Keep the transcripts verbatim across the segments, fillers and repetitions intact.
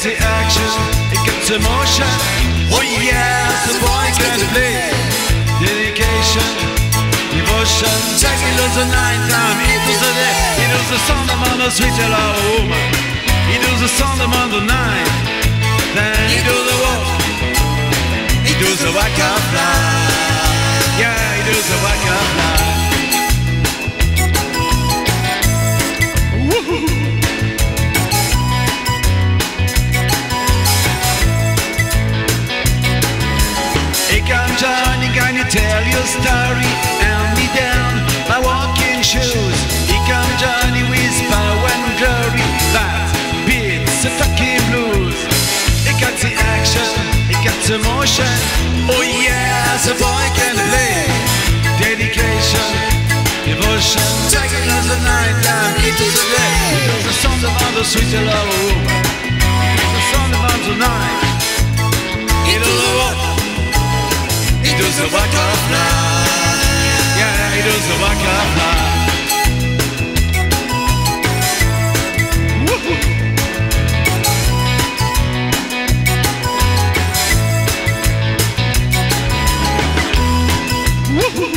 the action, it gets emotion. Oh yeah, the boy can play. Dedication, devotion. Jackie loves the night time, he does the day. He does the sound of the sweet yellow woman. He does the sound of the night. Then he does the walk. He does the waka fly. Yeah, he does the waka fly. Johnny, can you tell your story? Hand me down my walking shoes. He come Johnny with power and glory. That beats the fucking blues. He got the action, he got the motion. Oh yeah, the boy can play. Dedication, devotion. Taking us the night time into the day. He does the sound of the sweet love woman. He does the sound of the night. He does the walk. He does the waka fly. Yeah, he does the waka fly. Woohoo! Woohoo!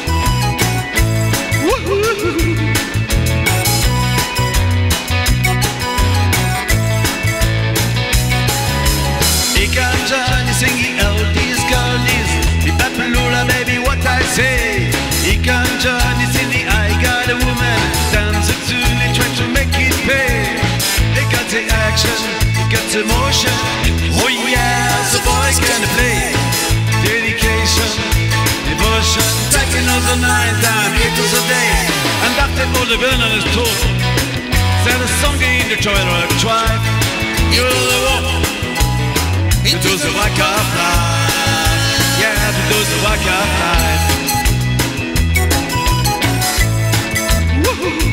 Woohoo! He comes Johnny singing oldies, goldies. Lula, baby, what I say. He can't join, it's in the I got a woman. Dance it to me, try to make it pay. He got the action, he got the motion. Oh yeah, the boy can play. Dedication, devotion. Taking all the night time, it was a day. And after all the burn on his tour, said a song in the trailer tribe. You're the walk into the waka fly. Yeah, to do the waka fly. Woohoo!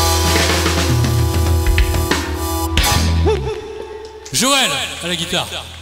Joël à la guitare.